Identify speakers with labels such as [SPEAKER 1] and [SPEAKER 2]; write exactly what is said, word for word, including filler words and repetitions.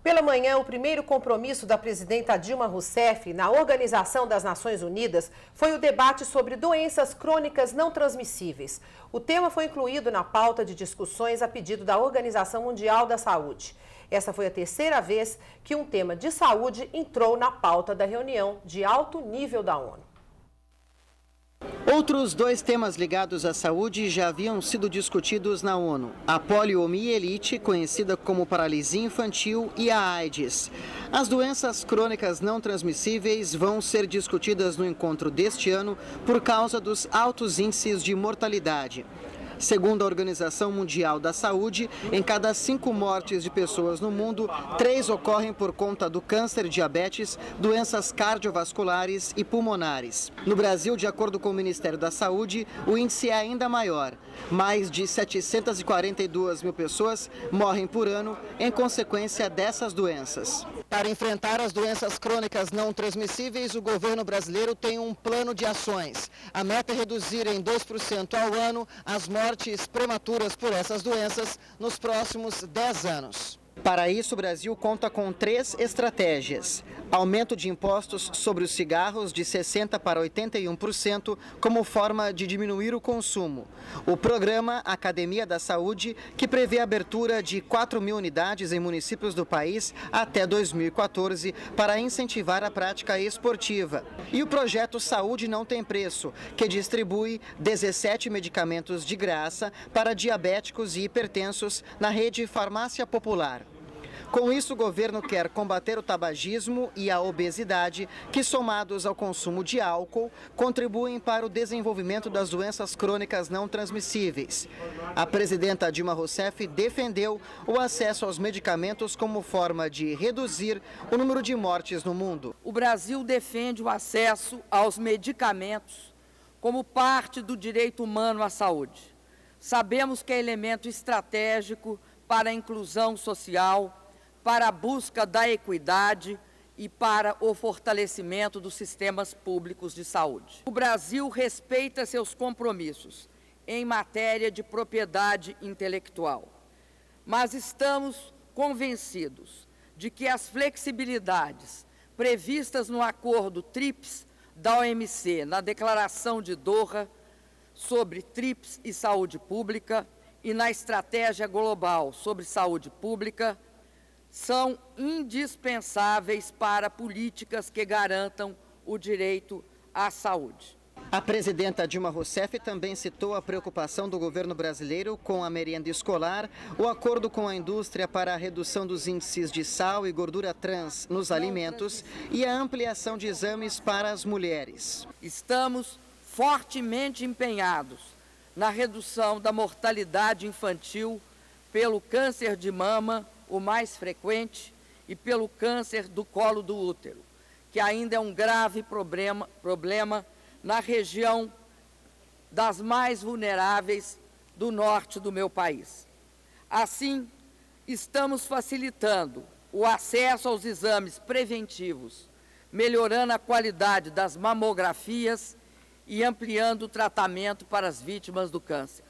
[SPEAKER 1] Pela manhã, o primeiro compromisso da presidenta Dilma Rousseff na Organização das Nações Unidas foi o debate sobre doenças crônicas não transmissíveis. O tema foi incluído na pauta de discussões a pedido da Organização Mundial da Saúde. Essa foi a terceira vez que um tema de saúde entrou na pauta da reunião de alto nível da ONU.
[SPEAKER 2] Outros dois temas ligados à saúde já haviam sido discutidos na ONU: a poliomielite, conhecida como paralisia infantil, e a AIDS. As doenças crônicas não transmissíveis vão ser discutidas no encontro deste ano por causa dos altos índices de mortalidade. Segundo a Organização Mundial da Saúde, em cada cinco mortes de pessoas no mundo, três ocorrem por conta do câncer, diabetes, doenças cardiovasculares e pulmonares. No Brasil, de acordo com o Ministério da Saúde, o índice é ainda maior. Mais de setecentas e quarenta e duas mil pessoas morrem por ano em consequência dessas doenças. Para enfrentar as doenças crônicas não transmissíveis, o governo brasileiro tem um plano de ações. A meta é reduzir em dois por cento ao ano as mortes prematuras por essas doenças nos próximos dez anos. Para isso, o Brasil conta com três estratégias: aumento de impostos sobre os cigarros de sessenta por cento para oitenta e um por cento como forma de diminuir o consumo. O programa Academia da Saúde, que prevê a abertura de quatro mil unidades em municípios do país até dois mil e quatorze para incentivar a prática esportiva. E o projeto Saúde Não Tem Preço, que distribui dezessete medicamentos de graça para diabéticos e hipertensos na rede Farmácia Popular. Com isso, o governo quer combater o tabagismo e a obesidade, que, somados ao consumo de álcool, contribuem para o desenvolvimento das doenças crônicas não transmissíveis. A presidenta Dilma Rousseff defendeu o acesso aos medicamentos como forma de reduzir o número de mortes no mundo.
[SPEAKER 3] O Brasil defende o acesso aos medicamentos como parte do direito humano à saúde. Sabemos que é elemento estratégico para a inclusão social, para a busca da equidade e para o fortalecimento dos sistemas públicos de saúde. O Brasil respeita seus compromissos em matéria de propriedade intelectual, mas estamos convencidos de que as flexibilidades previstas no acordo TRIPS da O M C, na Declaração de Doha sobre TRIPS e saúde pública e na Estratégia Global sobre Saúde Pública, são indispensáveis para políticas que garantam o direito à saúde.
[SPEAKER 2] A presidenta Dilma Rousseff também citou a preocupação do governo brasileiro com a merenda escolar, o acordo com a indústria para a redução dos índices de sal e gordura trans nos alimentos e a ampliação de exames para as mulheres.
[SPEAKER 3] Estamos fortemente empenhados na redução da mortalidade infantil pelo câncer de mama, o mais frequente, e pelo câncer do colo do útero, que ainda é um grave problema, problema na região das mais vulneráveis do norte do meu país. Assim, estamos facilitando o acesso aos exames preventivos, melhorando a qualidade das mamografias e ampliando o tratamento para as vítimas do câncer.